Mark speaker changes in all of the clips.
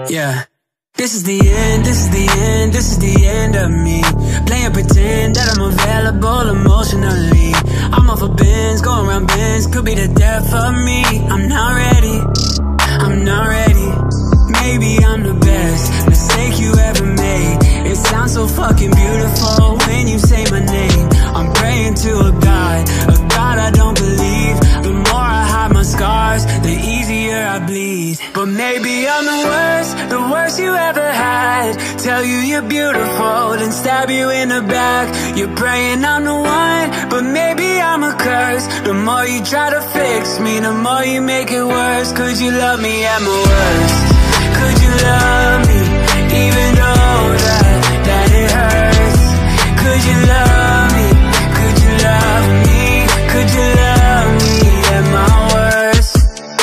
Speaker 1: Yeah. This is the end, this is the end, this is the end of me. Playing pretend that I'm available emotionally. I'm off a Benz, going around Benz, could be the death of me. I'm not ready, I'm not ready. Maybe I'm the best mistake you ever made. It sounds so fucking beautiful when you say my name. I'm praying to a God I don't believe. The more I hide my scars, the easier I bleed. But maybe I'm the worst you ever had. Tell you you're beautiful, then stab you in the back. You're praying I'm the one, but maybe I'm a curse. The more you try to fix me, the more you make it worse. Could you love me at my worst? Could you love me, even though that it hurts? Could you love me, could you love me? Could you love me at my worst?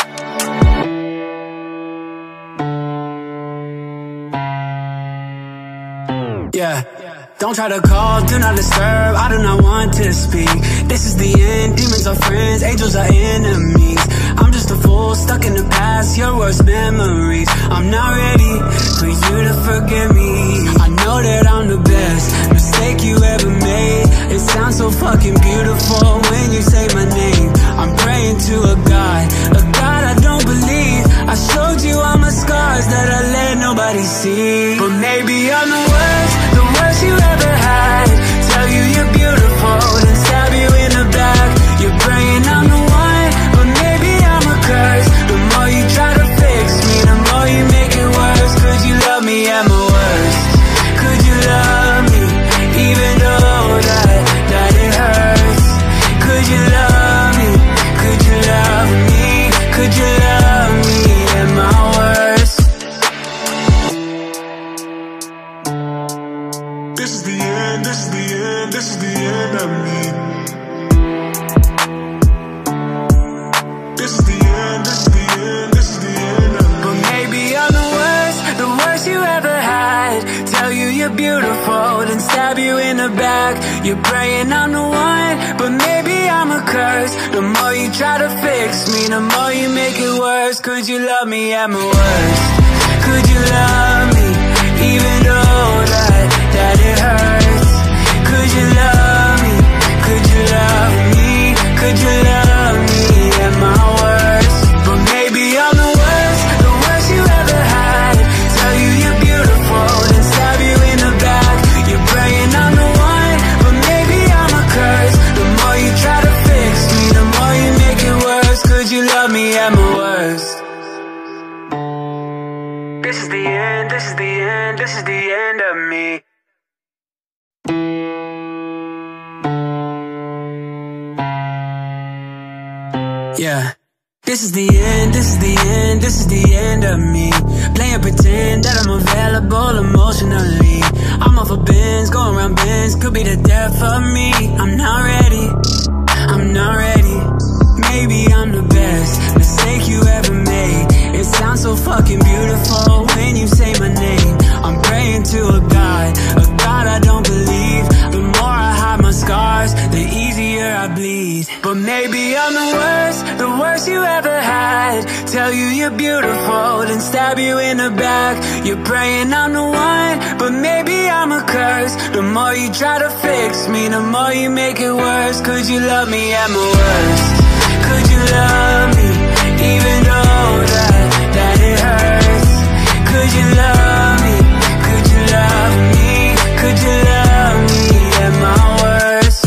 Speaker 1: Yeah. Don't try to call, do not disturb, I do not want to speak. This is the end, demons are friends, angels are enemies. I'm just a fool, stuck in the past, your worst memories. I'm not ready for you to forgive me. I know that I'm the best mistake you ever made. It sounds so fucking beautiful when you say my name. I'm praying to a God I don't believe. I showed you all my scars that I let nobody see. But maybe I'm the worst you ever had. Tell you you're beautiful, then stab you in the back. You're praying I'm the one, but maybe I'm a curse. The more you try to fix me, the more you make it worse. Could you love me at my worst? Could you love me, even though that it hurts? Could you love me, could you love me? Could you love me at my worst? This is the end, this is the end, this is the end of me. This is the end, this is the end, this is the end of me. But maybe I'm the worst you ever had. Tell you you're beautiful, then stab you in the back. You're praying I'm the one, but maybe I'm a curse. The more you try to fix me, the more you make it worse. Could you love me at my worst? Could you love me, even though that it hurts? Could you love me, could you love me? Could you love me at my worst? But maybe I'm the worst you ever had. Tell you you're beautiful, then stab you in the back. You're praying I'm the one, but maybe I'm a curse. The more you try to fix me, the more you make it worse. Could you love me at my worst? This is the end, this is the end, this is the end of me. Yeah. This is the end, this is the end, this is the end of me. Playing pretend that I'm available emotionally. I'm off a Benz, going around Benz, could be the death of me. I'm not ready, I'm not ready. Maybe I'm the best mistake you ever made. It sounds so fucking beautiful when you say my name. I'm praying to a God I don't believe. The more I hide my scars, the easier I bleed. But maybe I'm the worst you ever had. Tell you you're beautiful, then stab you in the back. You're praying I'm the one, but maybe I'm a curse. The more you try to fix me, the more you make it worse. Could you love me at my worst? Could you love me, even though that it hurts? Could you love me, could you love me? Could you love me at my worst?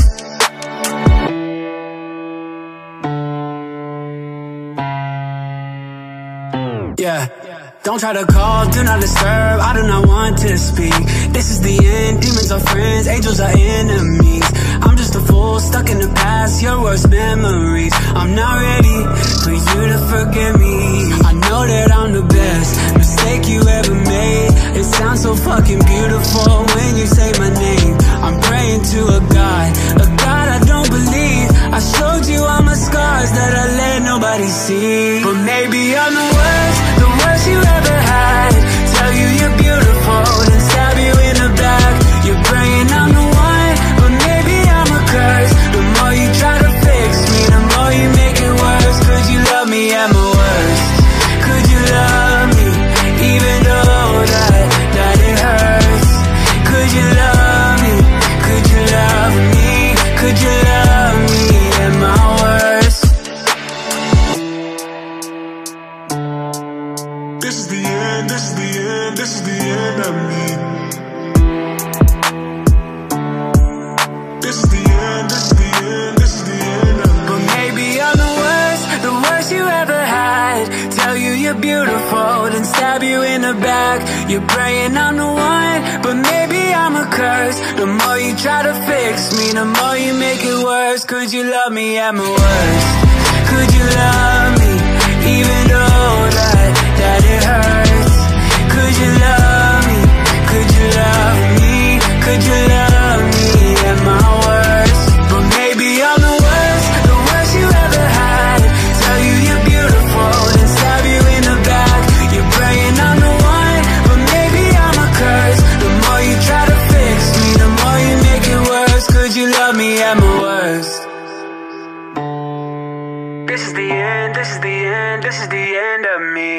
Speaker 1: Yeah. Don't try to call, do not disturb, I do not want to speak. This is the end, demons are friends, angels are enemies. I'm just a fool, stuck in the past, your worst memories. I'm not ready for you to forgive me. I know that I'm the best mistake you ever made. It sounds so fucking beautiful when you say my name. I'm praying to a God I don't believe. I showed you all my scars that I let nobody see. But maybe I'm the worst you ever had. Tell you you're beautiful, then stab you in the back. You're praying I'm the one, but maybe I'm a curse. The more you try to fix me, the more you make it worse. Could you love me at my worst? Could you love me, even though you're beautiful, then stab you in the back. You're praying I'm the one, but maybe I'm a curse. The more you try to fix me, the more you make it worse. Could you love me at my worst? Could you love me, even though that it hurts? Could you love me? Could you love me? Could you love me at my worst? But maybe I'm the worst you ever had. Tell you you're beautiful, then stab you in the back. You're praying I'm the one, but maybe I'm a curse. The more you try to fix me, the more you make it worse. Could you love me at my worst? This is the end, this is the end, this is the end of me.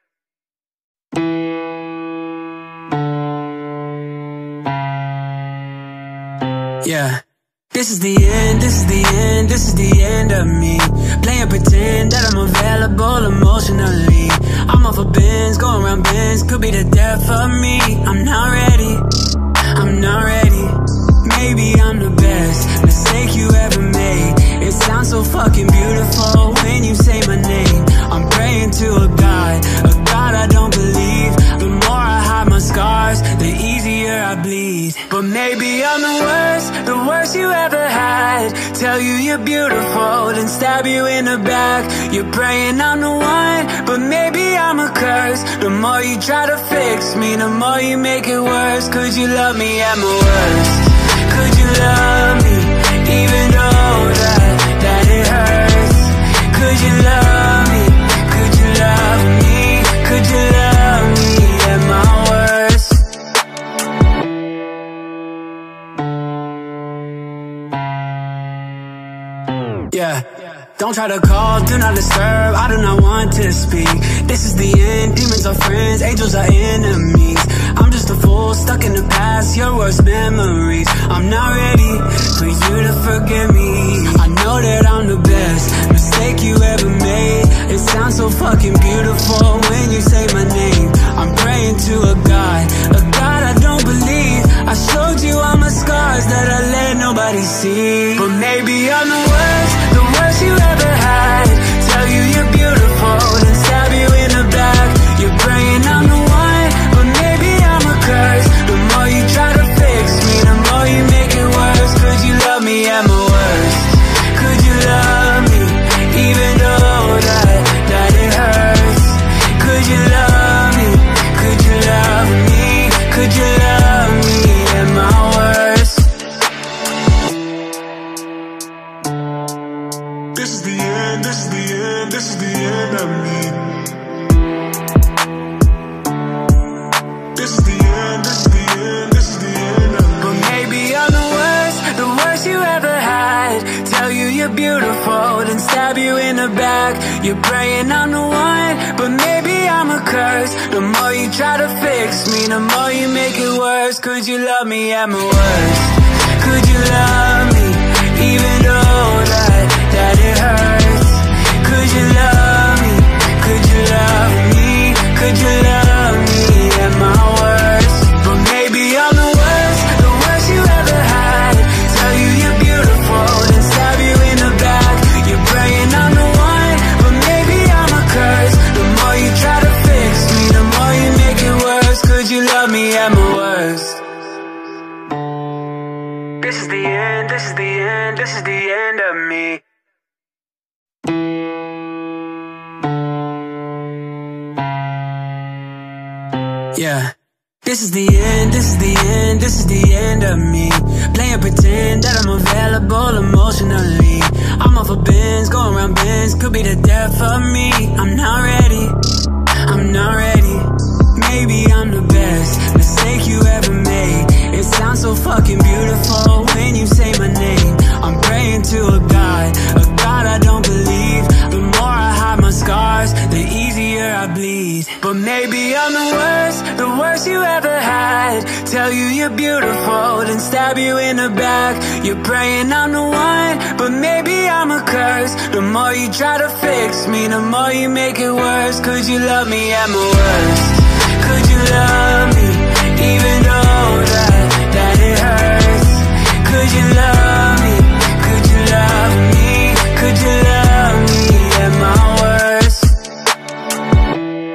Speaker 1: Yeah. This is the end, this is the end, this is the end of me. Playing pretend that I'm available emotionally. I'm off of Benz, going around Benz, could be the death of me. I'm not ready, I'm not ready. Maybe I'm the best mistake you ever made. It sounds so fucking beautiful when you say my name. I'm praying to a God I don't believe. The more I hide my scars, the easier I bleed. But maybe I'm the worst you ever had. Tell you you're beautiful, then stab you in the back. You're praying I'm the one, but maybe I'm a curse. The more you try to fix me, the more you make it worse. Could you love me at my worst? Could you love me, even though that it hurts? Could you love me? Could you love me? Could you love me at my worst? Yeah. Don't try to call, do not disturb, I do not want to speak. This is the end, demons are friends, angels are enemies. I'm just a fool, stuck in the past, your worst memories. I'm not ready for you to forgive me. I know that I'm the best mistake you ever made. It sounds so fucking beautiful when you say my name. I'm praying to a God I don't believe. I showed you all my scars that I let nobody see. But maybe I'm the worst you ever had. Tell you you're beautiful, then stab you in the back. You're praying I'm the one, but maybe I'm a curse. The more you try to fix me, the more you make it worse. Could you love me at my worst? Could you love me, even though that it hurts? Could you love me? Could you love me? Could you love me at my worst? This is the end, this is the end, this is the end of me. This is the end, this is the end, this is the end of me. But maybe I'm the worst you ever had. Tell you you're beautiful, then stab you in the back. You're praying I'm the one, but maybe I'm a curse. The more you try to fix me, the more you make it worse. Could you love me at my worst? Could you love me, even though that it hurts? Could you love me? Could you love me? Could you love me at my worst? But maybe I'm the worst you ever had. Tell you you're beautiful, then stab you in the back. You're praying I'm the one, but maybe I'm a curse. The more you try to fix me, the more you make it worse. Could you love me at my worst? This is the end, this is the end, this is the end of me. Yeah. This is the end, this is the end, this is the end of me. Playing pretend that I'm available emotionally. I'm off of Benz, going around Benz, could be the death of me. I'm not ready, I'm not ready. Maybe I'm the best mistake you ever made. It sounds so fucking beautiful when you say my name. I'm praying to a God I don't believe. The more I hide my scars, the easier I bleed. But maybe I'm the worst you ever had. Tell you you're beautiful, then stab you in the back. You're praying I'm the one, but maybe I'm a curse. The more you try to fix me, the more you make it worse. Could you love me at my worst? Could you love me, even though that it hurts? Could you love me? Could you love me? Could you love me at my worst?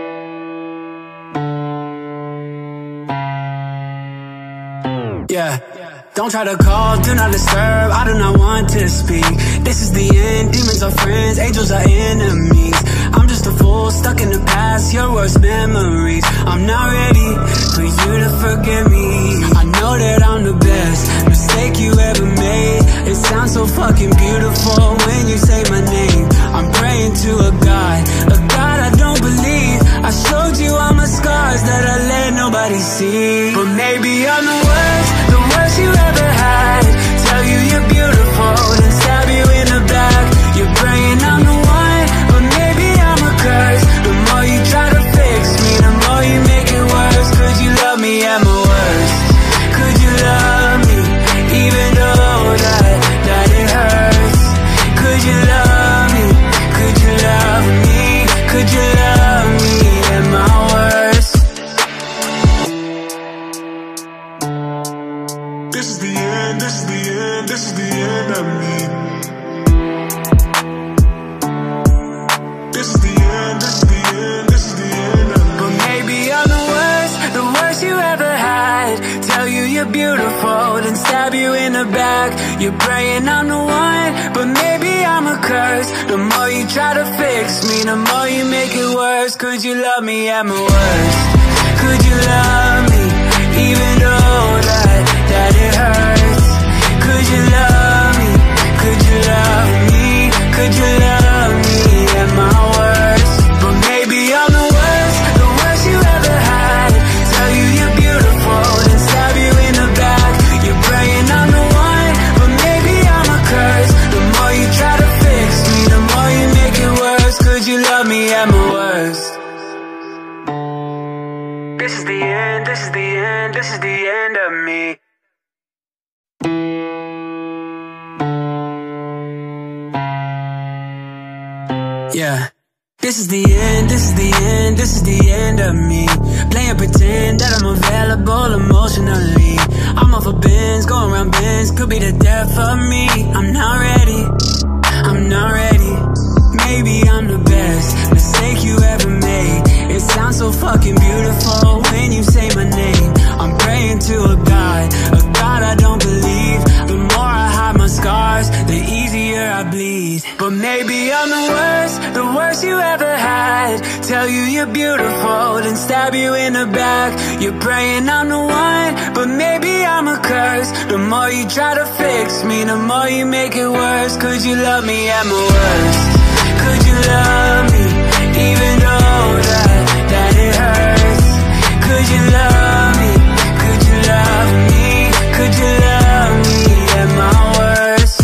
Speaker 1: Don't try to call, do not disturb, I do not want to speak. This is the end, demons are friends, angels are enemies. I'm just a fool, stuck in the past, your worst memories. I'm not ready for you to forgive me. I know that I'm the best mistake you ever made. It sounds so fucking beautiful when you say my name. I'm praying to a God I don't believe. I showed you all my scars that I let nobody see. But maybe I'm the worst you ever had. Tell you you're beautiful, then stab you in the back. You're praying I'm the one, but maybe I'm a curse. The more you try to fix me, the more you make it worse. Could you love me at my worst? Could you love me, even though that it hurts? Could you love me? Could you love me? Could you love me at my worst? This is the end, this is the end, this is the end of me. This is the end, this is the end, this is the end of me. But maybe I'm the worst you ever had. Tell you you're beautiful, then stab you in the back. You're praying I'm the one, but maybe I'm a curse. The more you try to fix me, the more you make it worse. Could you love me at my worst? Could you love me, even though that it hurts? Could you love me? Could you love me? Could you love me at my worst? But maybe I'm the worst you ever had. Tell you you're beautiful, then stab you in the back. You're praying I'm the one, but maybe I'm a curse. The more you try to fix me, the more you make it worse. Could you love me at my worst? This is the end, this is the end, this is the end of me. Yeah. This is the end, this is the end, this is the end of me. Playing pretend that I'm available emotionally. I'm off of Benz, going around Benz, could be the death of me. I'm not ready, I'm not ready. Maybe I'm the best mistake you ever made. It sounds so fucking beautiful when you say my name. I'm praying to a God I don't believe. The more I hide my scars, the easier I bleed. But maybe I'm the worst you ever had. Tell you you're beautiful, then stab you in the back. You're praying I'm the one, but maybe I'm a curse. The more you try to fix me, the more you make it worse. Could you love me at my worst? Could you love me, even though that it hurts? Could you love me? Could you love me? Could you love me at my worst?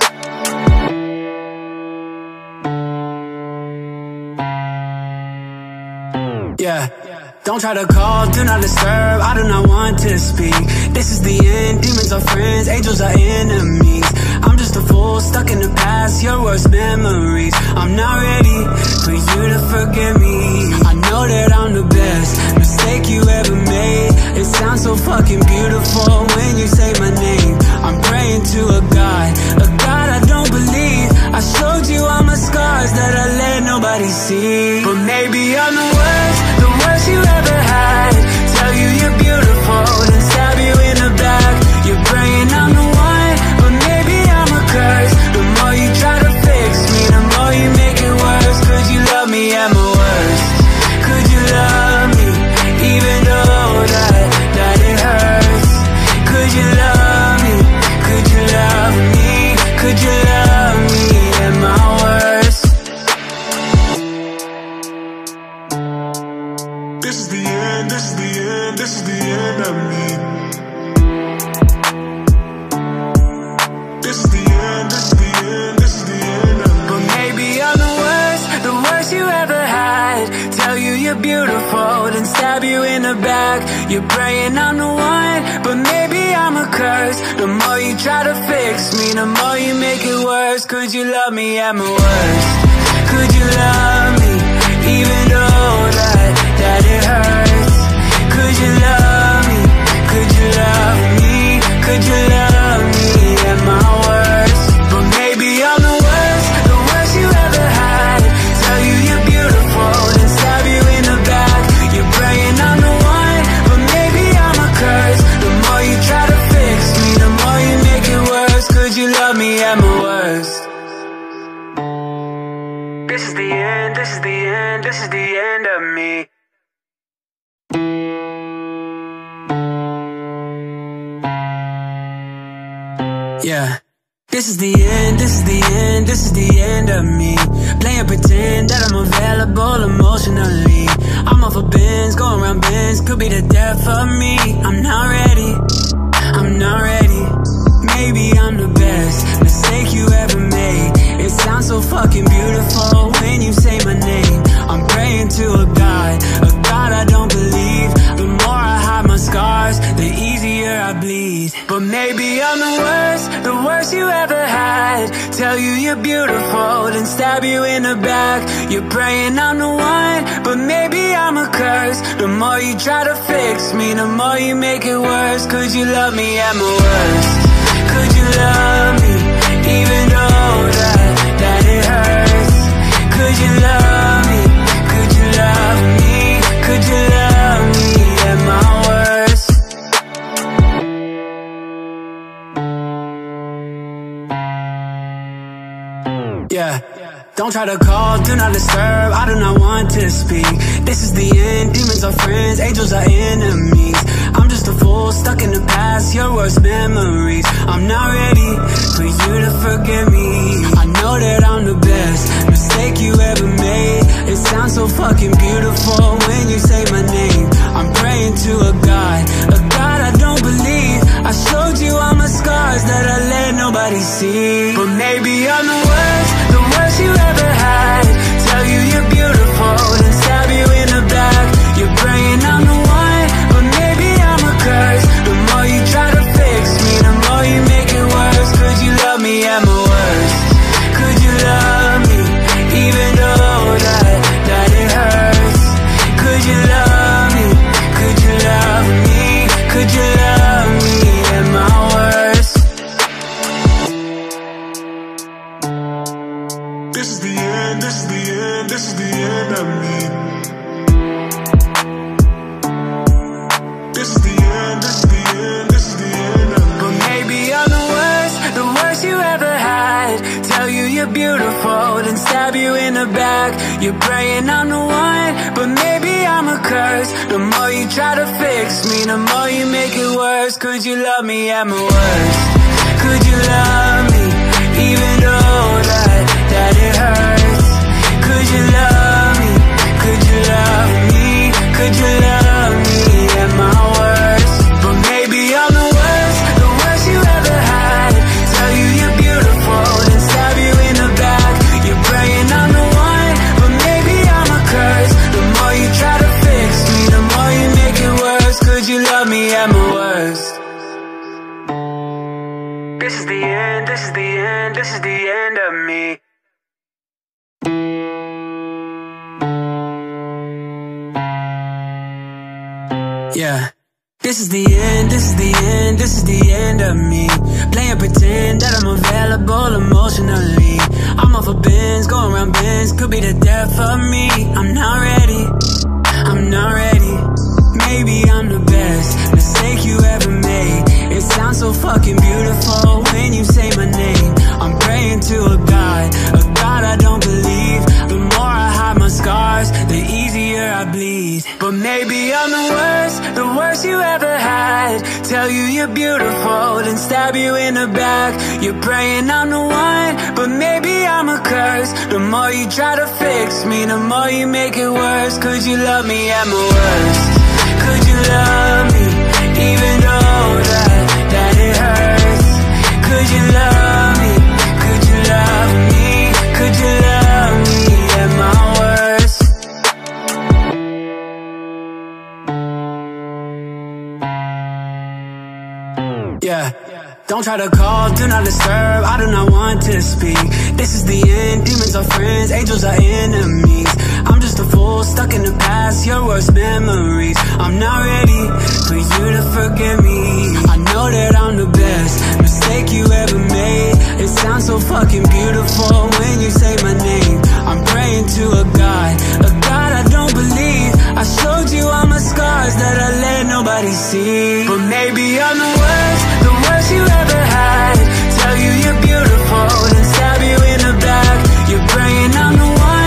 Speaker 1: Yeah. Don't try to call, do not disturb, I do not want to speak. This is the end, demons are friends, angels are enemies. I'm just a fool, stuck in the past, your worst memories. I'm not ready for you to forgive me. I know that I'm the best mistake you ever made. It sounds so fucking beautiful when you say my name. I'm praying to a God I don't believe. I showed you all my scars that I let nobody see. But maybe I'm the worst you ever had. Tell you you're beautiful, then stab you in the back. You're praying I'm the one, but maybe I'm a curse. The more you try to fix me, the more you make it worse. Could you love me at my worst? Could you love me, even though that it hurts? Could you love me? Could you love me? Could you love me at my worst? This is the end, this is the end, this is the end of me. This is the end, this is the end, this is the end of me. But maybe I'm the worst you ever had. Tell you you're beautiful, then stab you in the back. You're praying I'm the one, but maybe I'm a curse. The more you try to fix me, the more you make it worse. Could you love me at my worst? Could you love me, even though that it hurts? Could you love me? Could you love me? Could you love me at my worst? But maybe I'm the worst you ever had. Tell you you're beautiful, then stab you in the back. You're praying I'm the one, but maybe I'm a curse. The more you try to fix me, the more This is the end, this is the end, this is the end of me. Yeah. This is the end, this is the end, this is the end of me. Playing pretend that I'm available emotionally. I'm off of Benz, going around Benz, could be the death of me. I'm not ready, I'm not ready. Maybe I'm the best mistake you ever made. It sounds so fucking beautiful when you say my name. I'm praying to a God I don't believe. The more I hide my scars, the easier I bleed. But maybe I'm the worst you ever had. Tell you you're beautiful, then stab you in the back. You're praying I'm the one, but maybe I'm a curse. The more you try to fix me, the more you make it worse. Could you love me at my worst? Could you love me, even though that it hurts? Could you love me, could you love me? Could you love me at my worst? Yeah. Don't try to call, do not disturb, I do not want to speak. This is the end, demons are friends, angels are enemies. I'm just a fool, stuck in the past, your worst memories. I'm not ready for you to forgive me. I know that I'm the best mistake you ever made. It sounds so fucking beautiful when you say my name. I'm praying to a God I don't believe. I showed you all my scars that I let nobody see. But maybe I'm the worst you ever had. Tell you you're beautiful, then stab you in the back. You're praying I'm the one, but maybe I'm a curse. The more you try to fix me, the more you make it worse. Could you love me at my worst? Could you love me, even though that it hurts? Could you love me, could you love me? Could you love me at my worst? This is the end, this is the end, this is the end of me. This is the end, this is the end, this is the end of me. But maybe I'm the worst you ever had. Tell you you're beautiful, then stab you in the back. You're praying I'm the one, but maybe I'm a curse. The more you try to fix me, the more you make it worse. Could you love me at my worst? Could you love me, even though that it hurts? Could you love me, could you love me? Could you love me at my worst? But maybe I'm the worst you ever had. Tell you you're beautiful, then stab you in the back. You're praying I'm the one, but maybe I'm a curse. The more you try to fix me, the more you make it worse. Could you love me at my worst? This is the end, this is the end, this is the end of me. Yeah. This is the end, this is the end, this is the end of me. Playing pretend that I'm available emotionally. I'm off of Benz, going around Benz, could be the death of me. I'm not ready, I'm not ready. Maybe I'm the best mistake you ever made. It sounds so fucking beautiful when you say my name. I'm praying to a God I don't believe. The more I hide my scars, the easier I bleed. But maybe I'm the worst you ever had. Tell you you're beautiful, then stab you in the back. You're praying I'm the one, but maybe I'm a curse. The more you try to fix me, the more you make it worse. Could you love me at my worst? Could you love me, even though that it hurts? Could you love me, could you love me? Could you love me at my worst? Yeah. Don't try to call, do not disturb, I do not want to speak. This is the end, demons are friends, angels are enemies. I'm just a fool, stuck in the past, your worst memories. I'm not ready for you to forgive me. I know that I'm the best mistake you ever made. It sounds so fucking beautiful when you say my name. I'm praying to a God I don't believe. I showed you all my scars that I let nobody see. But maybe I'm the worst you ever had. Tell you you're beautiful, then stab you in the back. You're praying I'm the one,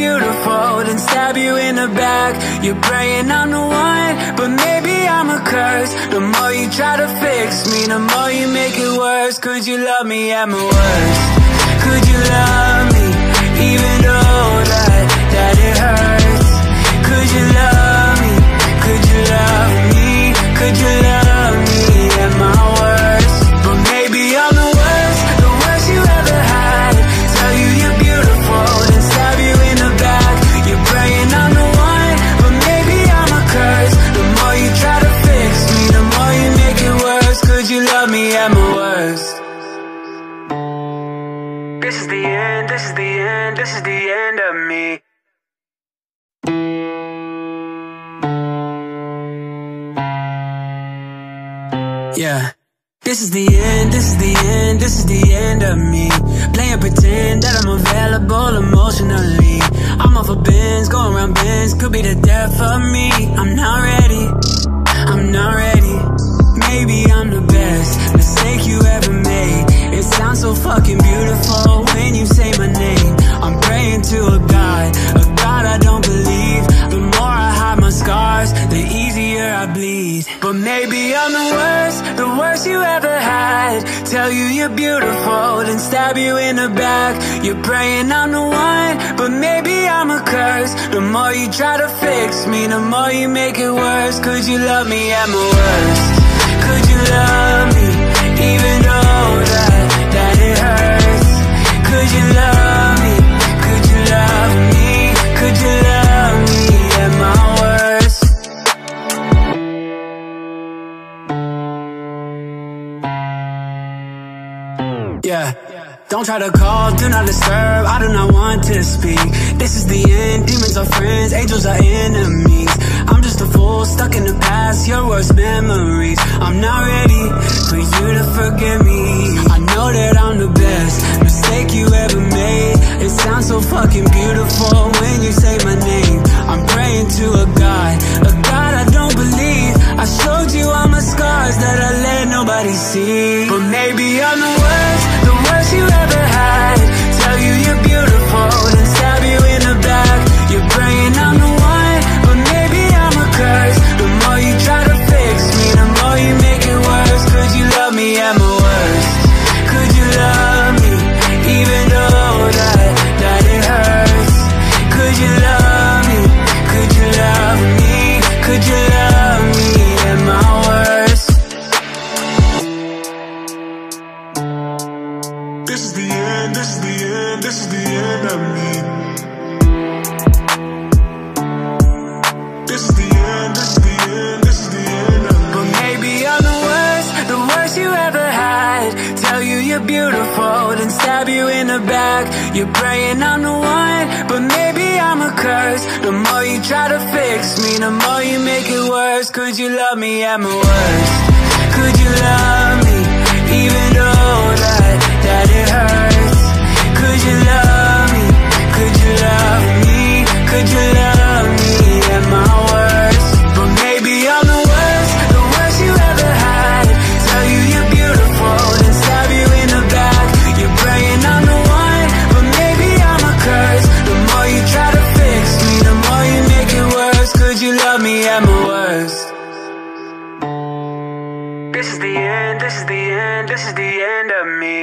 Speaker 1: beautiful, then stab you in the back. You're praying I'm the one, but maybe I'm a curse. The more you try to fix me, the more you make it worse. Could you love me at my worst? Could you love me, even though that it hurts? Could you love me? Could you love me? Could you love me at my worst? But maybe I'm the worst you ever had. Tell you you're beautiful, then stab you in the back. You're praying I'm the one, but maybe I'm a curse. The more you try to fix me, the more you make it worse. Could you love me at my worst? This is the end, this is the end, this is the end of me. Yeah. This is the end, this is the end, this is the end of me. Playing pretend that I'm available emotionally. I'm off a Benz, going around Benz, could be the death of me. I'm not ready, I'm not ready. Maybe I'm the best mistake you ever made. It sounds so fucking beautiful when you say my name. I'm praying to a God I don't believe. The more I hide my scars, the easier I bleed. But maybe I'm the worst you ever had. Tell you you're beautiful, then stab you in the back. You're praying I'm the one, but maybe I'm a curse. The more you try to fix me, the more you make it worse. Could you love me at my worst? Could you love me, even though that it hurts? Could you love me? Could you love me? Could you love me at my worst? Yeah. Don't try to call, do not disturb, I do not want to speak. This is the end, demons are friends, angels are enemies. I'm just a fool, stuck in the past, your worst memories. I'm not ready for you to forgive me. I know that I'm the best mistake you ever made. It sounds so fucking beautiful when you say my name. I'm praying to a God I don't believe. I showed you all my scars that I let nobody see. But maybe I'm the worst you ever had. Tell you you're beautiful, then stab you in the back. You're praying I'm the one, but maybe I'm a curse. The more you try to fix me, the more you make it worse. Could you love me at my worst? Could you love me, even though that it hurts? Could you love me? Could you love me? Could you love me at my worst? This is the end, this is the end, this is the end of me. This is the end, this is the end, this is the end of me. But maybe I'm the worst you ever had. Tell you you're beautiful, then stab you in the back. You're praying I'm the one, but maybe I'm a curse. The more you try to fix me, the more you make it worse. Could you love me at my worst? Could you love me, even though that it hurts? Could you love me? Could you love me? Could you love me at my worst? But maybe I'm the worst you ever had. Tell you you're beautiful, then stab you in the back. You're praying I'm the one, but maybe I'm a curse. The more you try to fix me, the more you make it worse. Could you love me at my worst? This is the end, this is the end, this is the end of me.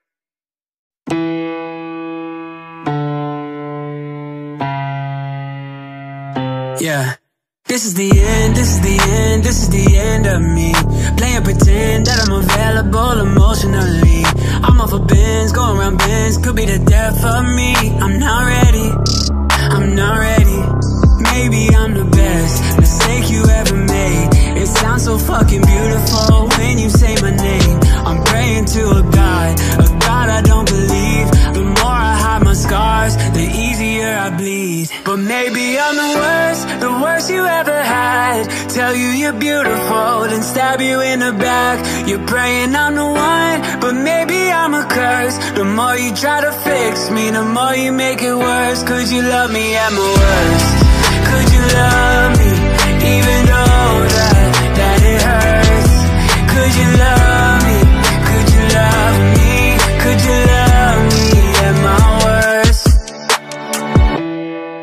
Speaker 1: Yeah. This is the end, this is the end, this is the end of me. Playing pretend that I'm available emotionally. I'm off a Benz, going around Benz, could be the death of me. I'm not ready, I'm not ready. Maybe I'm the best mistake you ever made. It sounds so fucking beautiful when you say my name. I'm praying to a God I don't believe. The more I hide my scars, the easier I bleed. But maybe I'm the worst you ever had. Tell you you're beautiful, then stab you in the back. You're praying I'm the one, but maybe I'm a curse. The more you try to fix me, the more you make it worse. Could you love me at my worst? Could you love me, even though that it hurts? Could you love me? Could you love me? Could you love me at my worst?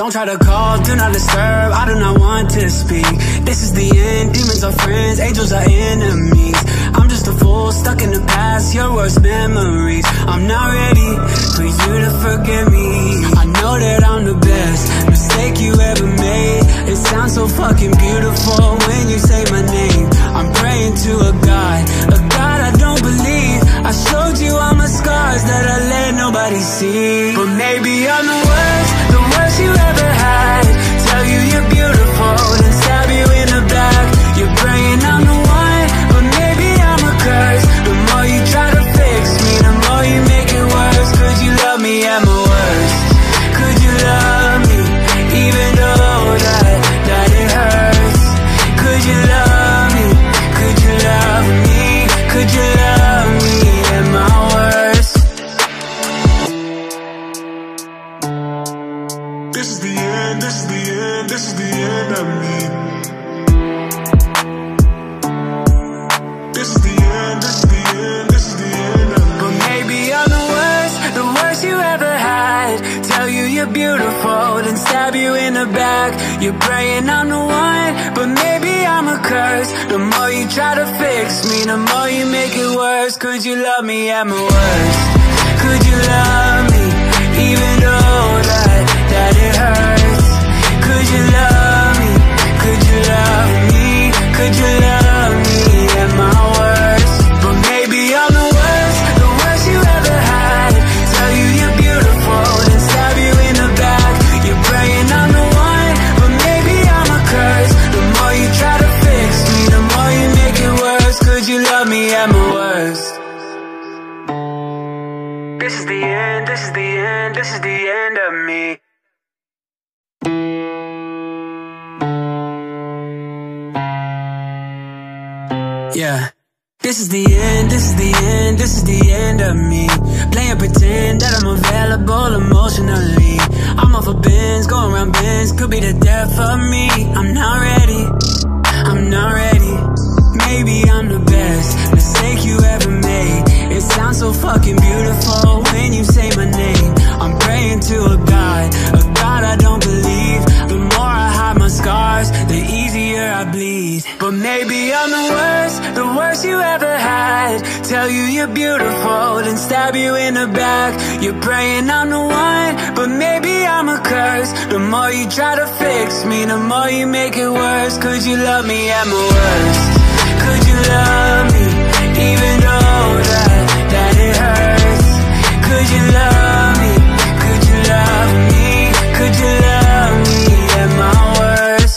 Speaker 1: Don't try to call, do not disturb, I do not want to speak. This is the end, demons are friends, angels are enemies. I'm just a fool, stuck in the past, your worst memories. I'm not ready for you to forgive me. I know that I'm the best mistake you ever made. It sounds so fucking beautiful when you say my name. I'm praying to a God I don't believe. I showed you all my scars that I let nobody see. But maybe I'm the worst you ever had. Tell you you're beautiful, then stab you in the back. You're praying I'm the one, but maybe I'm a curse. The more you try to fix me, the more you make it worse. Could you love me at my worst? Could you love me, even though that it hurts? Could you love me? Could you love me? Could you love me at my worst? This is the end, this is the end, this is the end of me. This is the end, this is the end, this is the end of me. But maybe I'm the worst you ever had. Tell you you're beautiful, then stab you in the back. You're praying I'm the one, but maybe I'm a curse. The more you try to fix me, the more you make it worse. Could you love me at my worst? Could you love me, even though that it hurts? Could you love me? Could you love me? Could you love me at my worst? But maybe I'm the worst you ever had. Tell you you're beautiful, then stab you in the back. You're praying I'm the one, but maybe I'm a curse. The more you try to fix me, the more you make it worse. Could you love me at my worst? This is the end, this is the end, this is the end of me. Yeah. This is the end, this is the end, this is the end of me. Playing pretend that I'm available emotionally. I'm off a Benz, going around Benz, could be the death of me. I'm not ready, I'm not ready. Maybe I'm the best mistake you ever made. It sounds so fucking beautiful when you say my name. I'm praying to a God I don't believe. The more I hide my scars, the easier I bleed. But maybe I'm the worst you ever had. Tell you you're beautiful, then stab you in the back. You're praying I'm the one, but maybe I'm a curse. The more you try to fix me, the more you make it worse. Could you love me at my worst? Could you love me, even though that it hurts? Could you love me? Could you love me? Could you love me at my worst?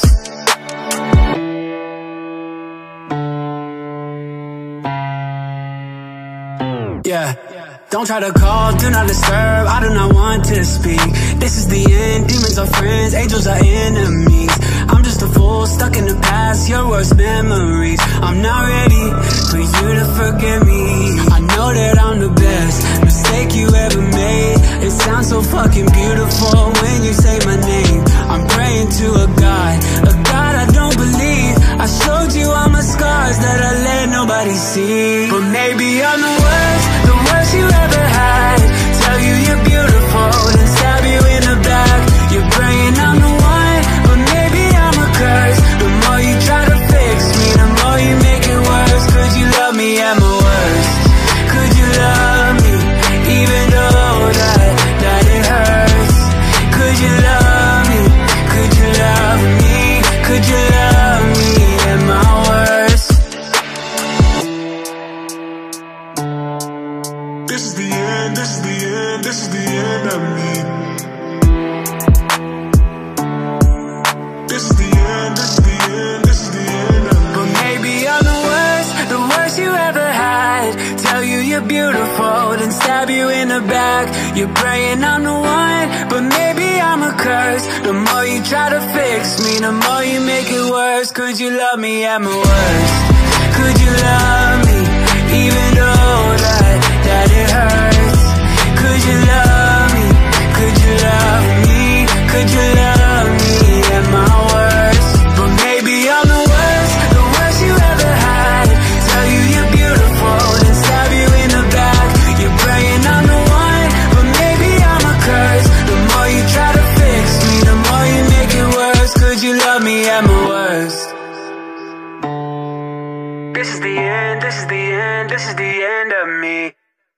Speaker 1: Yeah. Don't try to call, do not disturb, I do not want to speak. This is the end, demons are friends, angels are enemies. I'm just a fool, stuck in the past, your worst memories. I'm not ready for you to forgive me. I know that I'm the best mistake you ever made. It sounds so fucking beautiful when you say my name. I'm praying to a God I don't believe. I showed you all my scars that I let nobody see. But maybe I'm the worst you ever had. Tell you you're beautiful, then stab you in the back. You're praying I'm the one, but maybe I'm a curse. The more you try to fix me, the more you make it worse. Could you love me at my worst? Could you love me, even though that it hurts? Could you love me? Could you love me? Could you love me at my worst? This is the end, this is the end, this is the end of me. This is the end, this is the end, this is the end of me. But maybe I'm the worst you ever had. Tell you you're beautiful, then stab you in the back. You're praying I'm the one, but maybe I'm a curse. The more you try to fix me, the more you make it worse. Could you love me at my worst? Could you love me, even though that it hurts? Could you love me? Could you love me? Could you love me at my worst? But maybe I'm the worst you ever had. Tell you you're beautiful, then stab you in the back. You're praying I'm the one, but maybe I'm a curse. The more you try to fix me, the more me at my worst. This is the end, this is the end, this is the end of me.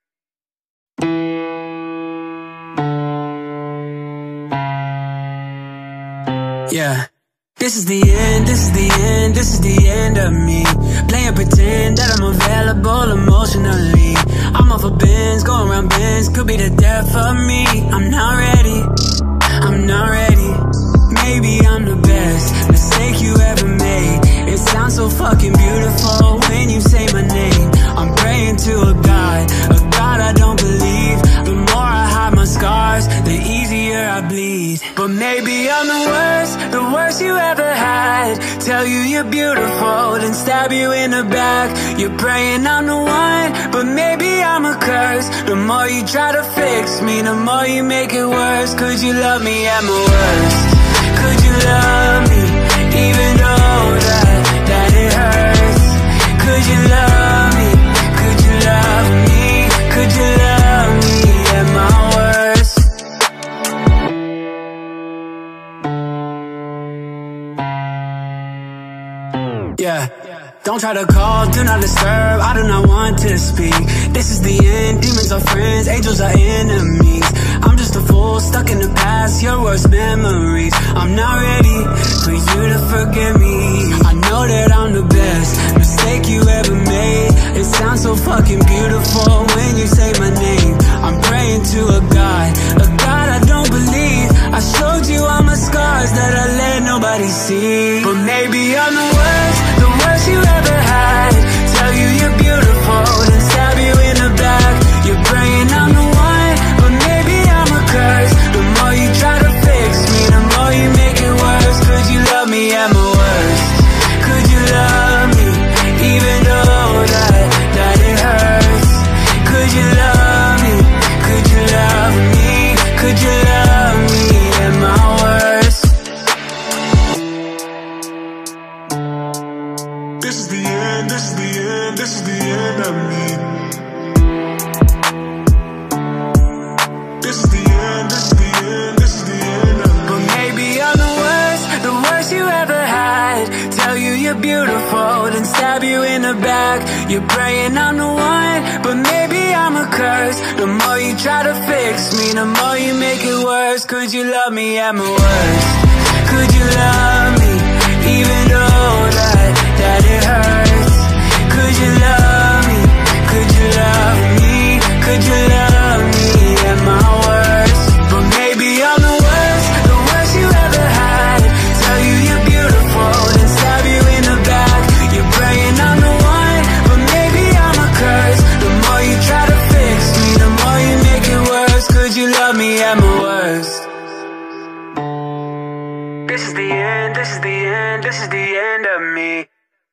Speaker 1: Yeah. This is the end, this is the end, this is the end of me. Playing pretend that I'm available emotionally. I'm off of Benz, going around Benz, could be the death of me. I'm not ready, I'm not ready. Maybe I'm the best mistake you ever made. It sounds so fucking beautiful when you say my name. I'm praying to a God I don't believe. The more I hide my scars, the easier I bleed. But maybe I'm the worst you ever had. Tell you you're beautiful, then stab you in the back. You're praying I'm the one, but maybe I'm a curse. The more you try to fix me, the more you make it worse. Could you love me at my worst? Could you love me, even though that it hurts? Could you love me, could you love me? Could you love me at my worst? Yeah. Don't try to call, do not disturb, I do not want to speak. This is the end, demons are friends, angels are enemies. I'm just a fool, stuck in the past, your worst memories. I'm not ready for you to forgive me. I know that I'm the best mistake you ever made. It sounds so fucking beautiful when you say my name. I'm praying to a God I don't believe. I showed you all my scars that I let nobody see. But maybe I'm the worst you ever had. Tell you you're beautiful, then stab you in the back. You're praying I'm the one, but maybe I'm a curse. The more you try to fix me, the more you make it worse. Could you love me at my worst? Could you love me, even though that it hurts? Could you love me, could you love me? Could you love me at my worst? This is the end, this is the end, this is the end of me. This is the end, this is the end, this is the end of me. But maybe I'm the worst you ever had. Tell you you're beautiful, then stab you in the back. You're praying I'm the one, but maybe I'm a curse. The more you try to fix me, the more you make it worse. Could you love me at my worst? Could you love me, even though that it hurts? Could you love me, could you love me? Could you love me at my worst? But maybe I'm the worst you ever had. Tell you you're beautiful, then stab you in the back. You're praying I'm the one, but maybe I'm a curse. The more you try to fix me, the more you make it worse. Could you love me at my worst? This is the end, this is the end, this is the end of me.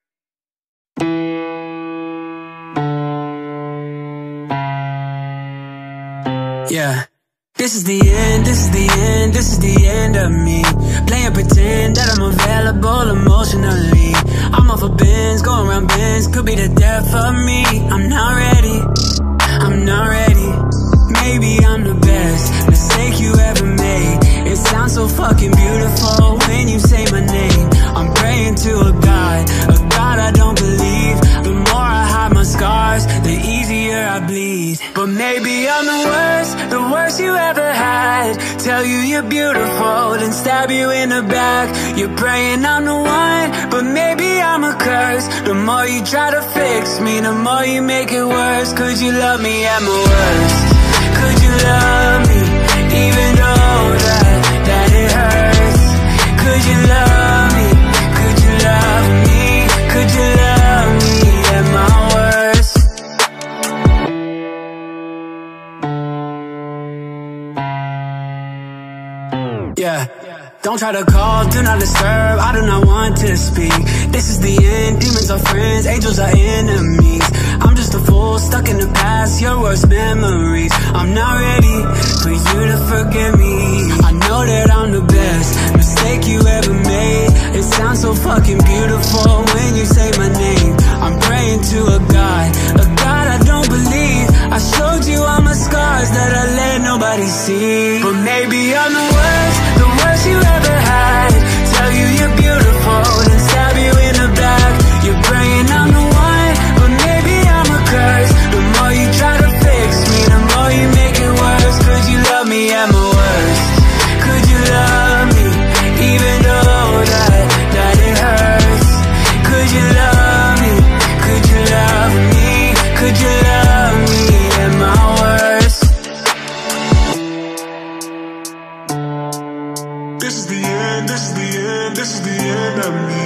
Speaker 1: Yeah. This is the end, this is the end, this is the end of me. Playing pretend that I'm available emotionally. I'm off of Benz, going around Benz, could be the death of me. I'm not ready, I'm not ready. Maybe I'm the best mistake you ever made. It sounds so fucking beautiful when you say my name. I'm praying to a God I don't believe. The more I hide my scars, the easier I bleed. But maybe I'm the worst you ever had. Tell you you're beautiful, then stab you in the back. You're praying I'm the one, but maybe I'm a curse. The more you try to fix me, the more you make it worse. Could you love me at my worst? Could you love me, even though that it hurts? Could you love me, could you love me? Could you love me at my worst? Yeah. Don't try to call, do not disturb, I do not want to speak. This is the end, demons are friends, angels are enemies. I'm just a fool, stuck in the past, your worst memories. I'm not ready for you to forgive me. I know that I'm the best mistake you ever made. It sounds so fucking beautiful when you say my name. I'm praying to a God I don't believe. I showed you all my scars that I let nobody see. But maybe I'm the worst you ever had. Tell you you're beautiful, end, this is the end of me.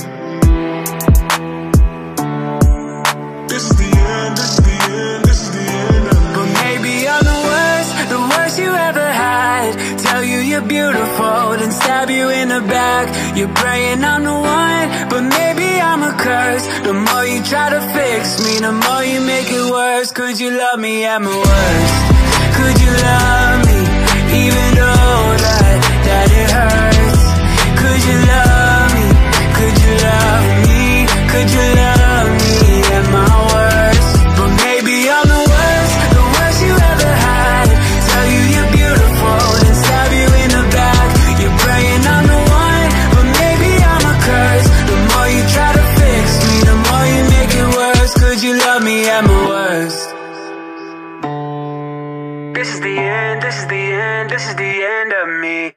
Speaker 1: This is the end, this is the end, this is the end of me. But maybe I'm the worst you ever had. Tell you you're beautiful, then stab you in the back. You're praying I'm the one, but maybe I'm a curse. The more you try to fix me, the more you make it worse. Could you love me at my worst? Could you love me, even though that it hurts? Could you love me, could you love me, could you love me at my worst? But maybe I'm the worst you ever had. Tell you you're beautiful, then stab you in the back. You're praying I'm the one, but maybe I'm a curse. The more you try to fix me, the more you make it worse. Could you love me at my worst? This is the end, this is the end, this is the end of me.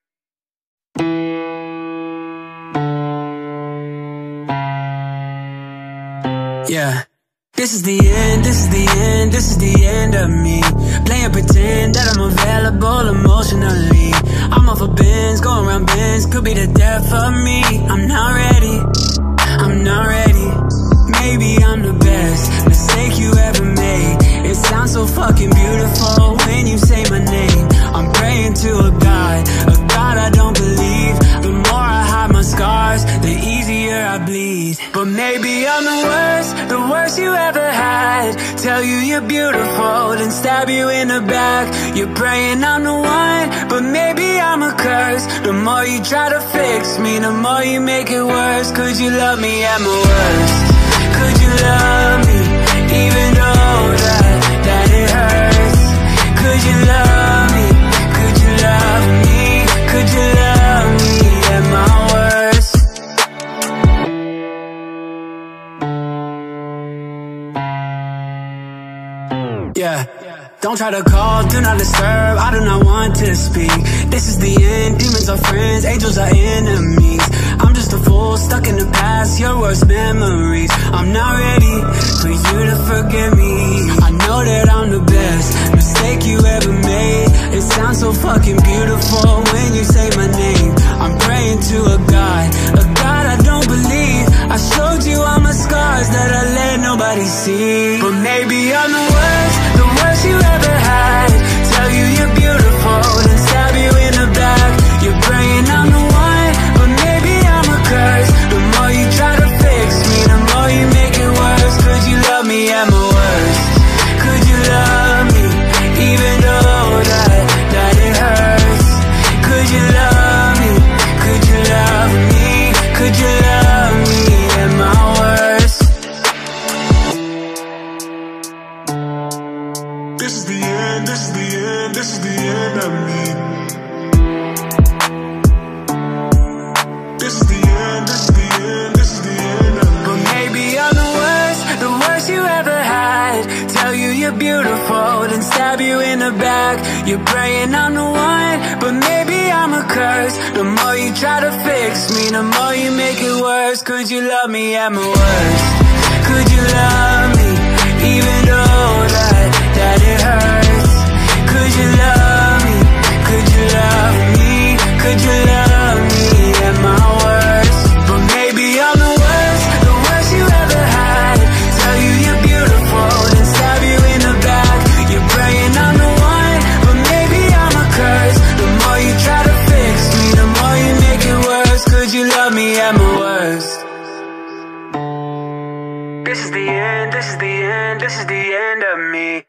Speaker 1: Yeah. This is the end, this is the end, this is the end of me. Playing pretend that I'm available emotionally. I'm off of Benz, going around Benz, could be the death of me. I'm not ready, I'm not ready. Maybe I'm the best mistake you ever made. It sounds so fucking beautiful when you say my name. I'm praying to a God I don't believe. The more I hide my scars, the easier I bleed. But maybe I'm the worst you ever had. Tell you you're beautiful, then stab you in the back. You're praying I'm the one, but maybe I'm a curse. The more you try to fix me, the more you make it worse. Could you love me at my worst? Could you love me, even though that it hurts? Could you love me, could you love me, could you love me at my worst? Yeah. Don't try to call, do not disturb, I do not want to speak. This is the end, demons are friends, angels are enemies. I'm just a fool, stuck in the past, your worst memories. I'm not ready for you to forgive me. I know that I'm the best mistake you ever made. It sounds so fucking beautiful when you say my name. I'm praying to a God I don't believe. I showed you all my scars that I let nobody see. But maybe I'm the worst you ever had. Tell you you're beautiful, then stab you in the back. You're praying I'm the one, but maybe I'm a curse. The more you try to fix me, the more you make it worse. Could you love me at my worst? Could you love me, even though that it hurts? Could you love me, could you love me, could you love me at my worst? This is the end, this is the end, this is the end of me. This is the end, this is the end, this is the end of me. But maybe I'm the worst you ever had. Tell you you're beautiful, then stab you in the back. You're praying I'm the one, but maybe I'm a curse. The more you try to fix me, the more you make it worse. Could you love me at my worst? Could you love me, even though that it hurts? Could you love me, could you love me, could you love me at my worst? But maybe I'm the worst you ever had. Tell you you're beautiful, then stab you in the back. You're praying I'm the one, but maybe I'm a curse. The more you try to fix me, the more you make it worse. Could you love me at my worst? This is the end, this is the end, this is the end of me.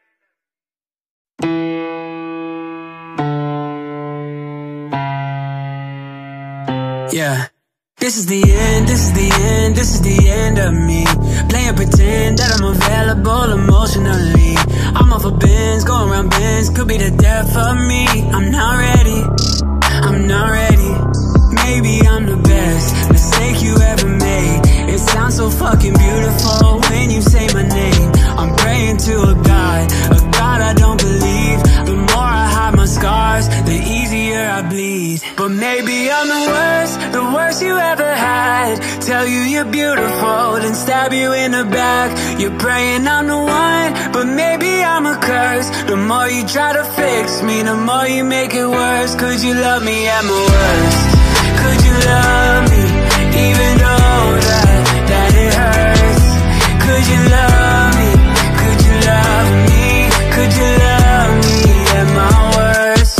Speaker 1: Yeah. This is the end, this is the end, this is the end of me. Playing pretend that I'm available emotionally. I'm off of Benz, going around Benz, could be the death of me. I'm not ready, I'm not ready. Maybe I'm the best mistake you ever made. It sounds so fucking beautiful when you say my name. I'm praying to a God I don't believe. The more I hide my scars, the easier I bleed. But maybe I'm the worst you ever had. Tell you you're beautiful, then stab you in the back. You're praying I'm the one, but maybe I'm a curse. The more you try to fix me, the more you make it worse. Could you love me at my worst? Could you love me, even though that it hurts? Could you love me, could you love me? Could you love me at my worst?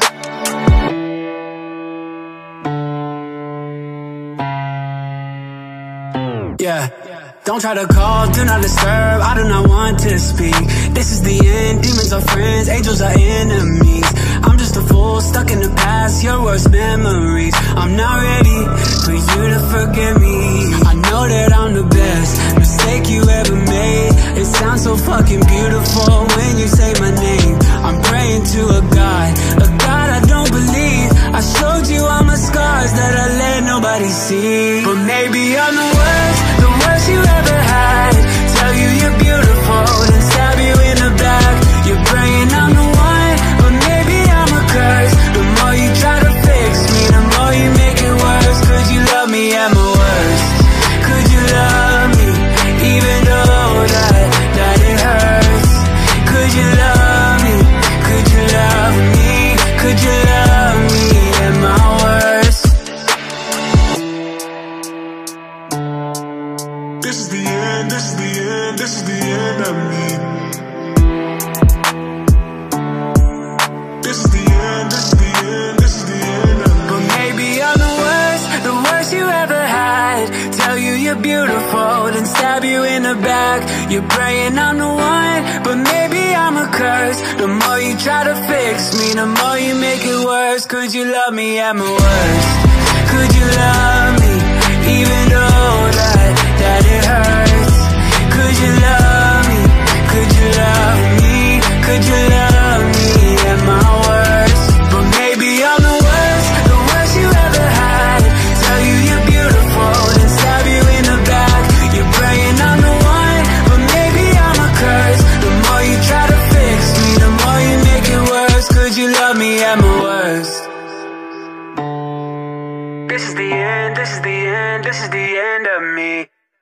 Speaker 1: Yeah. Don't try to call, do not disturb, I do not want to speak. This is the end, demons are friends, angels are enemies. I'm just a fool, stuck in the past, your worst memories. I'm not ready for you to forgive me. I know that I'm the best mistake you ever made. It sounds so fucking beautiful when you say my name. I'm praying to a God I don't believe. I showed you all my scars that I let nobody see. But maybe I'm the worst you ever had. Tell you you're beautiful, then stab you in the back. You're praying I'm the one, but maybe I'm a curse. The more you try to fix me, the more you make it worse. Could you love me at my worst? Could you love me, even though that it hurts? Could you love me, could you love me? Could you love me at my worst? This is the end, this is the end, this is the end of me. This is the end, this is the end, this is the end of me. But maybe I'm the worst you ever had. Tell you you're beautiful, then stab you in the back. You're praying I'm the one, but maybe I'm a curse. The more you try to fix me, the more you make it worse. Could you love me at my worst? Could you love me, even though that it hurts? Could you love me, could you love me? Could you love me at my worst? But maybe I'm the worst you ever had. Tell you you're beautiful, then stab you in the back. You're praying I'm the one, but maybe I'm a curse. The more you try to fix me, the more you make it worse. Could you love me at my worst? This is the end, this is the end, this is the end of me.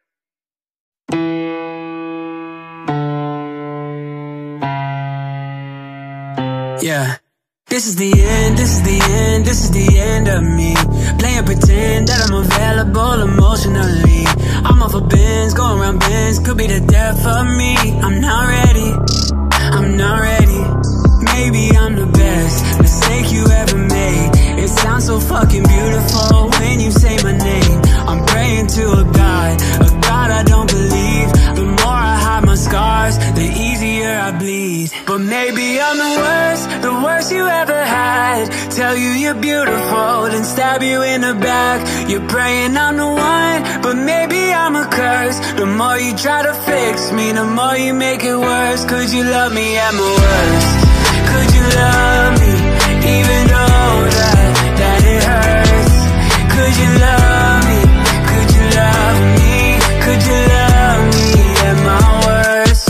Speaker 1: Yeah. This is the end, this is the end, this is the end of me. Playing pretend that I'm available emotionally. I'm off a Benz, going around Benz, could be the death of me. I'm not ready, I'm not ready. Maybe I'm the best mistake you ever made. It sounds so fucking beautiful when you say my name. I'm praying to a God I don't believe. The more I hide my scars, the easier I bleed. But maybe I'm the worst you ever had. Tell you you're beautiful, then stab you in the back. You're praying I'm the one, but maybe I'm a curse. The more you try to fix me, the more you make it worse. Could you love me at my worst? Could you love me, even though that it hurts? Could you love me, could you love me? Could you love me at my worst?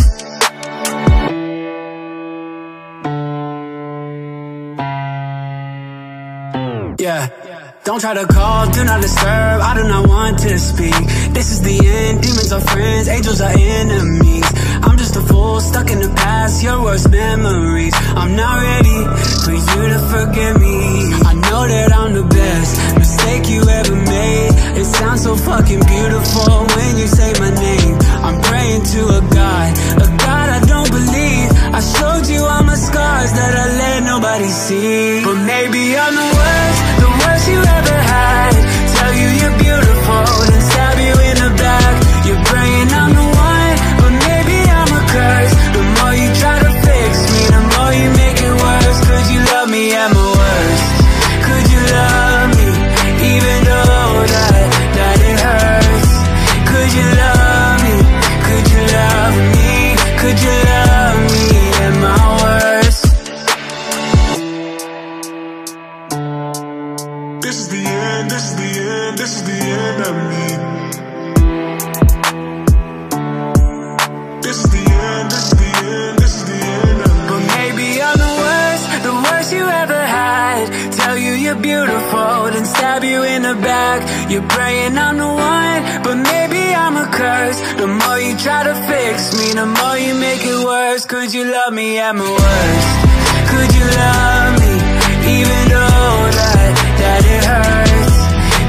Speaker 1: Yeah. Don't try to call, do not disturb, I do not want to speak. This is the end, demons are friends, angels are enemies. I'm just a fool, stuck in the past, your worst memories. I'm not ready for you to forgive me. I know that I'm the best mistake you ever made. It sounds so fucking beautiful when you say my name. I'm praying to a God I don't believe. I showed you all my scars that I let nobody see. But maybe I'm the worst you ever had. Tell you you're beautiful, then stab you in the back. You're praying I'm the one, but maybe I'm a curse. The more you try to fix me, the more you make it worse. Could you love me at my worst? Could you love me, even though that it hurts? Could you love me, could you love me? Could you love me at my worst? This is the end, this is the end, this is the end of me. This is the end, this is the end, this is the end of me. But maybe I'm the worst you ever had. Tell you you're beautiful, then stab you in the back. You're praying I'm the one, but maybe I'm a curse. The more you try to fix me, the more you make it worse. Could you love me at my worst? Could you love me, even though that it hurts?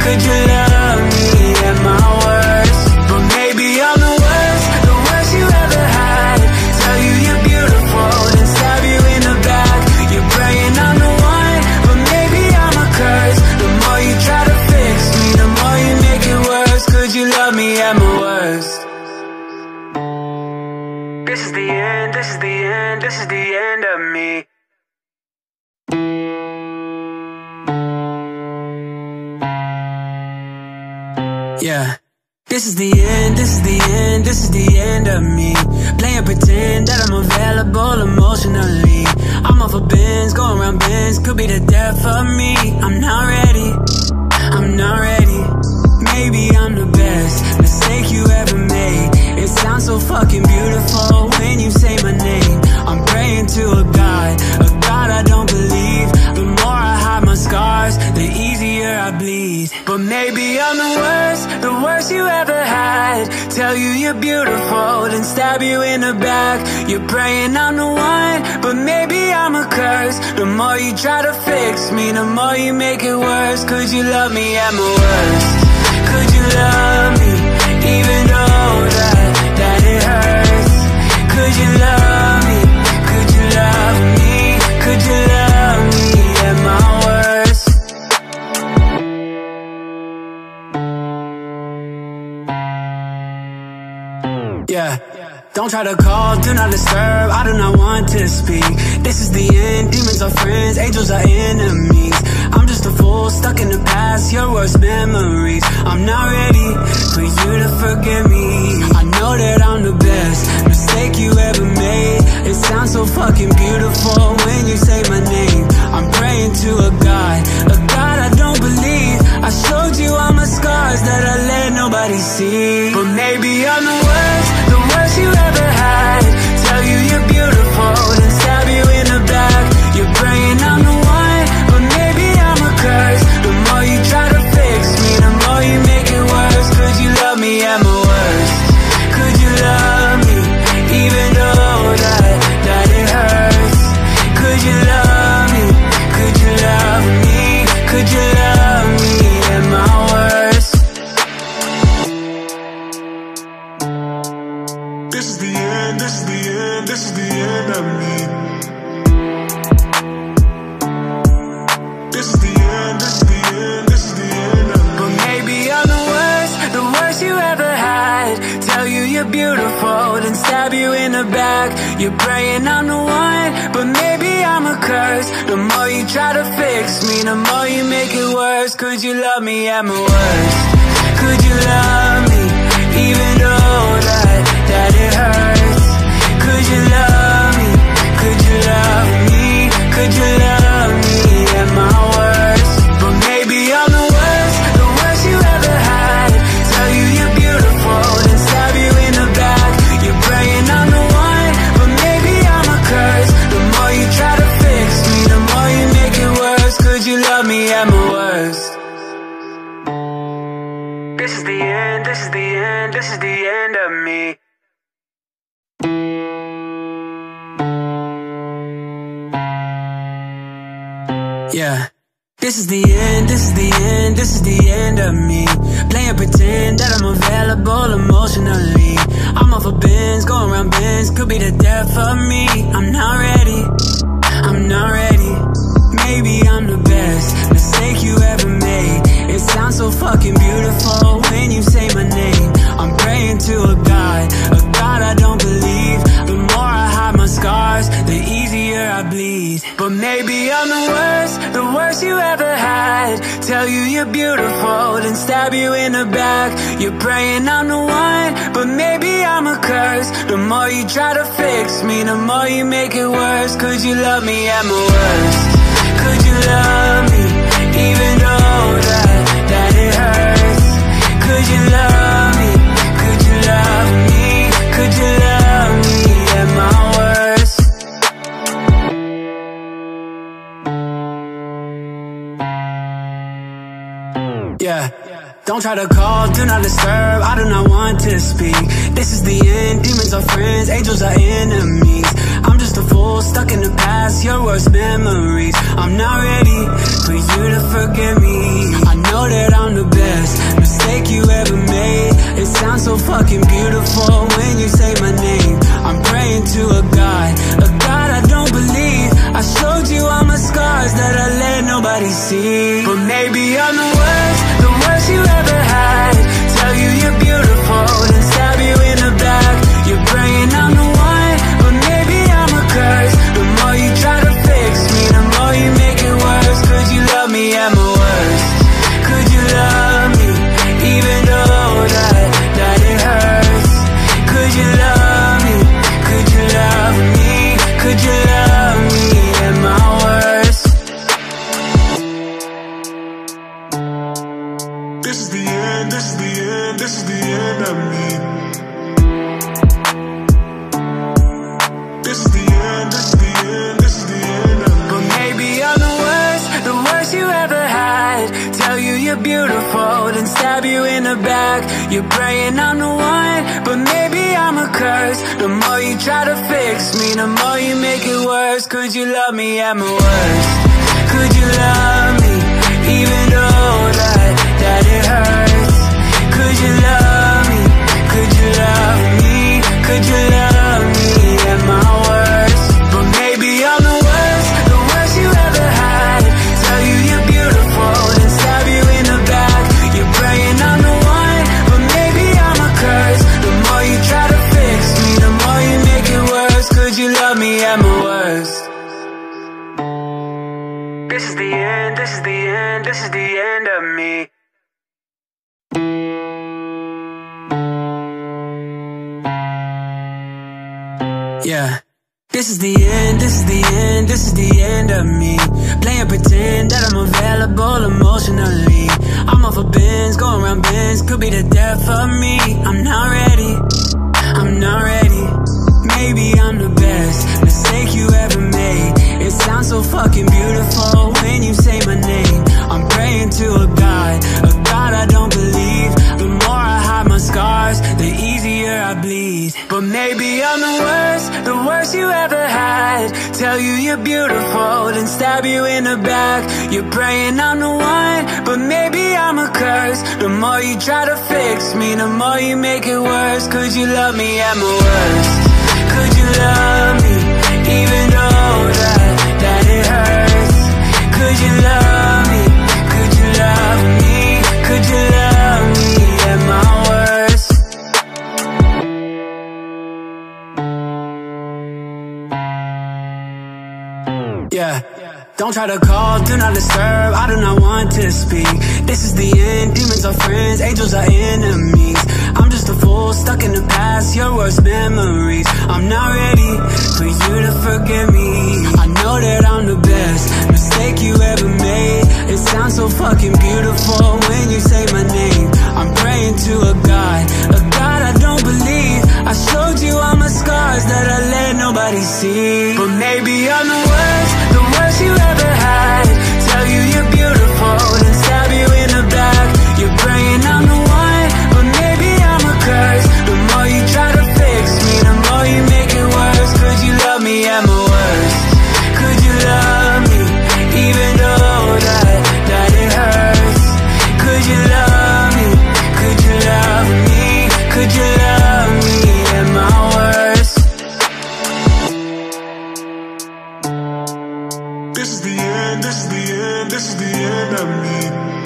Speaker 1: Could you love me at my worst? But maybe I'm the worst you ever had. Tell you you're beautiful, then stab you in the back. You're praying I'm the one, but maybe I'm a curse. The more you try to fix me, the more you make it worse. Could you love me at my worst? This is the end, this is the end, this is the end of me. Yeah. This is the end, this is the end, this is the end of me. Playing pretend that I'm available emotionally. I'm off of Benz, going around Benz, could be the death of me. I'm not ready, I'm not ready. Maybe I'm the best mistake you ever made. It sounds so fucking beautiful when you say my name. I'm praying to a God I don't believe. The more I hide my scars, the easier I bleed. But maybe I'm the worst you ever had. Tell you you're beautiful, then stab you in the back. You're praying I'm the one, but maybe I'm a curse. The more you try to fix me, the more you make it worse. Could you love me at my worst? Could you love me, even though that it hurts? Could you love me, could you love me? Could you love me at my worst? Yeah. Don't try to call, do not disturb, I do not want to speak. This is the end, demons are friends, angels are enemies. I'm just a fool, stuck in the past, your worst memories. I'm not ready for you to forgive me. I know that I'm the best mistake you ever made. It sounds so fucking beautiful when you say my name. I'm praying to a God I don't believe. I showed you all my scars that I let nobody see. But maybe I'm the worst you ever had. Tell you you're beautiful, then stab you in the back. You're praying I'm the one, but maybe I'm a curse. The more you try to fix me, the more you make it worse. Could you love me at my worst? Could you love me, even though that it hurts? Could you love me, could you love me? Could you love me at my worst? This is the end, this is the end, this is the end of me. This is the end, this is the end, this is the end of me. But maybe I'm the worst you ever had. Tell you you're beautiful, then stab you in the back. You're praying I'm the one, but maybe I'm a curse. The more you try to fix me, the more you make it worse. Could you love me at my worst? Could you love me, even though that it hurts? Could you love me, could you love me? Could you love me at my worst? But maybe I'm the worst you ever had. Tell you you're beautiful, then stab you in the back. You're praying I'm the one, but maybe I'm a curse. The more you try to fix me, the more you make it worse. Could you love me at my worst? This is the end, this is the end, this is the end of me. Yeah. This is the end, this is the end, this is the end of me. Playing pretend that I'm available emotionally. I'm off of Benz, going around Benz, could be the death of me. I'm not ready, I'm not ready. Maybe I'm the best mistake you ever made. It sounds so fucking beautiful when you say my name. I'm praying to a God I don't believe. The more I hide my scars, the easier I bleed. But maybe I'm the worst you ever had. Tell you you're beautiful, then stab you in the back. You're praying I'm the one, but maybe I'm a curse. The more you try to fix me, the more you make it worse. Could you love me at my worst? Could you love me, even though that it hurts? Could you love me, could you love me? Could you love me at my worst? Yeah. Don't try to call, do not disturb, I do not want to speak. This is the end, demons are friends, angels are enemies. I'm just a fool, stuck in the past, your worst memories. I'm not ready for you to forgive me. I know that I'm the best nobody see. But maybe I'm the worst you ever had. Tell you you're beautiful, then stab you in the back. You're praying I'm the one, but maybe I'm a curse. The more you try to fix me, the more you make it worse. Could you love me at my worst? Could you love me, even though that it hurts? Could you love me? Could you love me? Could you love me at my worst? This is the end, this is the end, this is the end of me. This is the end, this is the end, this is the end of me. But maybe I'm the worst you ever had. Tell you you're beautiful, then stab you in the back. You're praying I'm the one, but maybe I'm a curse. The more you try to fix me, the more you make it worse. Could you love me at my worst? Could you love me, even though that it hurts? Could you love me? Could you love me? Could you love me at my worst? But maybe I'm the worst you ever had. Tell you you're beautiful, then stab you in the back. You're praying I'm the one, but maybe I'm a curse. The more you try to fix me, the more you make it worse. Could you love me at my worst? This is the end, this is the end, this is the end of me. Yeah. This is the end, this is the end, this is the end of me. Playing pretend that I'm available emotionally. I'm off of Benz, going around Benz, could be the death of me. I'm not ready, I'm not ready. Maybe I'm the best mistake you ever made. It sounds so fucking beautiful when you say my name. I'm praying to a God I don't believe. The more I hide my scars, the easier I bleed. But maybe I'm the worst you ever had. Tell you you're beautiful, then stab you in the back. You're praying I'm the one, but maybe I'm a curse. The more you try to fix me, the more you make it worse. Could you love me at my worst? Could you love me, even though that it hurts? Could you love me? Could you love me? Could you love me at my worst? Yeah. Don't try to call, do not disturb, I do not want to speak. This is the end, demons are friends, angels are enemies. I'm just a fool, stuck in the past, your worst memories. I'm not ready for you to forgive me. I know that I'm the best mistake you ever made. It sounds so fucking beautiful when you say my name. I'm praying to a God I don't believe. I showed you all my scars that I let nobody see. But maybe I'm the worst you ever had. Tell you you're beautiful, then stab you in the back. You're praying I'm the one, but maybe I'm a curse. The more you try to fix me, the more you make it worse. Could you love me at my worst? Could you love me, even though that it hurts? Could you love me? Could you love me? Could you love me at my worst? This is the end, this is the end, this is the end of me.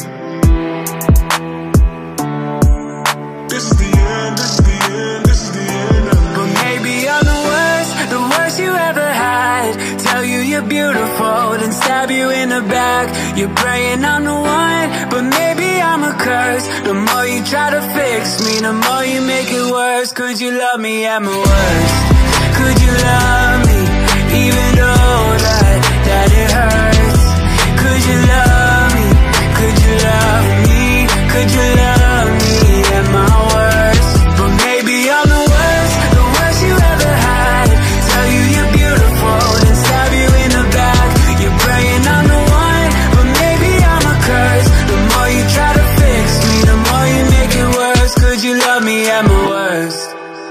Speaker 1: This is the end, this is the end, this is the end of me. But maybe I'm the worst you ever had. Tell you you're beautiful, then stab you in the back. You're praying I'm the one, but maybe I'm a curse. The more you try to fix me, the more you make it worse. Could you love me at my worst? Could you love me, even though that it hurts? Could you love me? Could you love me? Could you love me at my worst? But maybe I'm the worst you ever had. Tell you you're beautiful, then stab you in the back. You're praying I'm the one, but maybe I'm a curse. The more you try to fix me, the more you make it worse. Could you love me at my worst?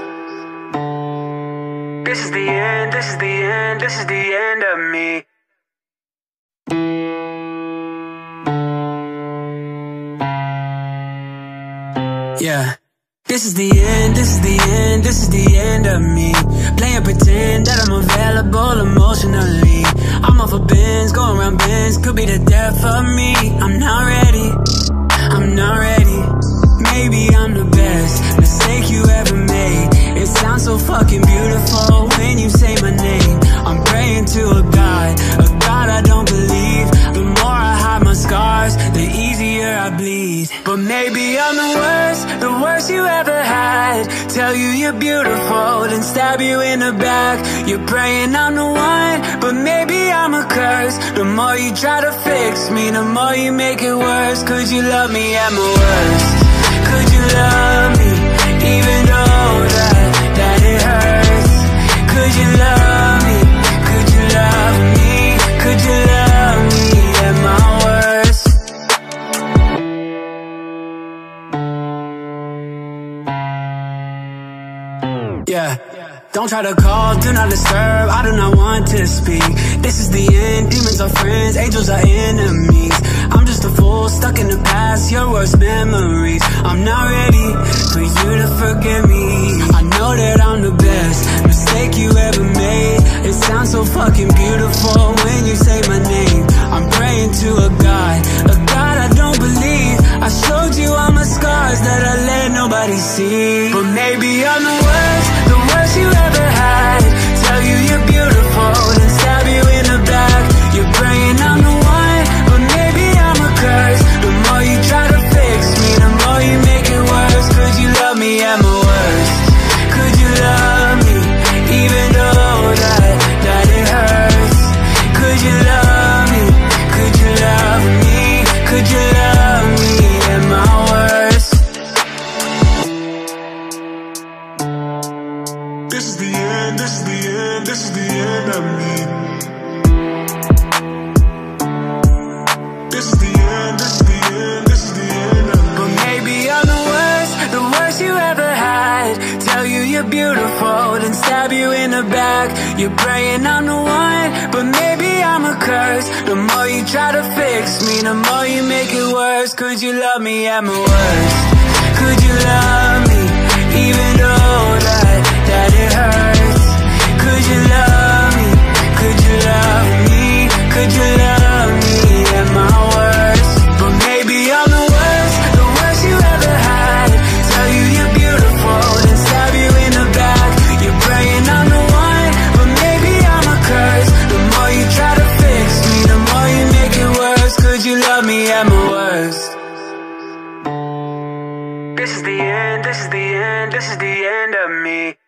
Speaker 1: This is the end, this is the end, this is the end of me. Yeah. This is the end, this is the end, this is the end of me. Playing pretend that I'm available emotionally. I'm off of Benz, going around Benz, could be the death of me. I'm not ready, I'm not ready. Maybe I'm the best mistake you ever made. It sounds so fucking beautiful when you say my name. I'm praying to a God I don't believe. The more I hide my scars, the easier I bleed. But maybe I'm the worst you ever had. Tell you you're beautiful, then stab you in the back. You're praying I'm the one, but maybe I'm a curse. The more you try to fix me, the more you make it worse. Could you love me at my worst? Could you love me, even though that it hurts? Could you love me, could you love me? Could you love me at my worst? Yeah. Don't try to call, do not disturb, I do not want to speak. This is the end, demons are friends, angels are enemies. I'm just a fool, stuck in the past, your worst memories. I'm not ready for you to forgive me. I know that I'm the best mistake you ever made. It sounds so fucking beautiful when you say my name. I'm praying to a God I don't believe. I showed you all my scars that I let nobody see. But maybe I'm the worst you ever had. Tell you you're beautiful, then stab you in the back. You're praying I'm the one, but maybe I'm a curse. The more you try to fix me, the more you make it worse. Could you love me at my worst? Could you love me, even though that it hurts? Could you love me, could you love me? Could you love me at my worst? This is the end, this is the end, this is the end of me. This is the end, this is the end, this is the end of me. But maybe I'm the worst you ever had. Tell you you're beautiful, then stab you in the back. You're praying I'm the one, but maybe I'm a curse. The more you try to fix me, the more you make it worse. Could you love me at my worst? Could you love me, even though that it hurts? Could you love me, could you love me? Could you love me at my worst? But maybe I'm the worst you ever had. Tell you you're beautiful, then stab you in the back. You're praying I'm the one, but maybe I'm a curse. The more you try to fix me, the more you make it worse. Could you love me at my worst? This is the end, this is the end, this is the end of me.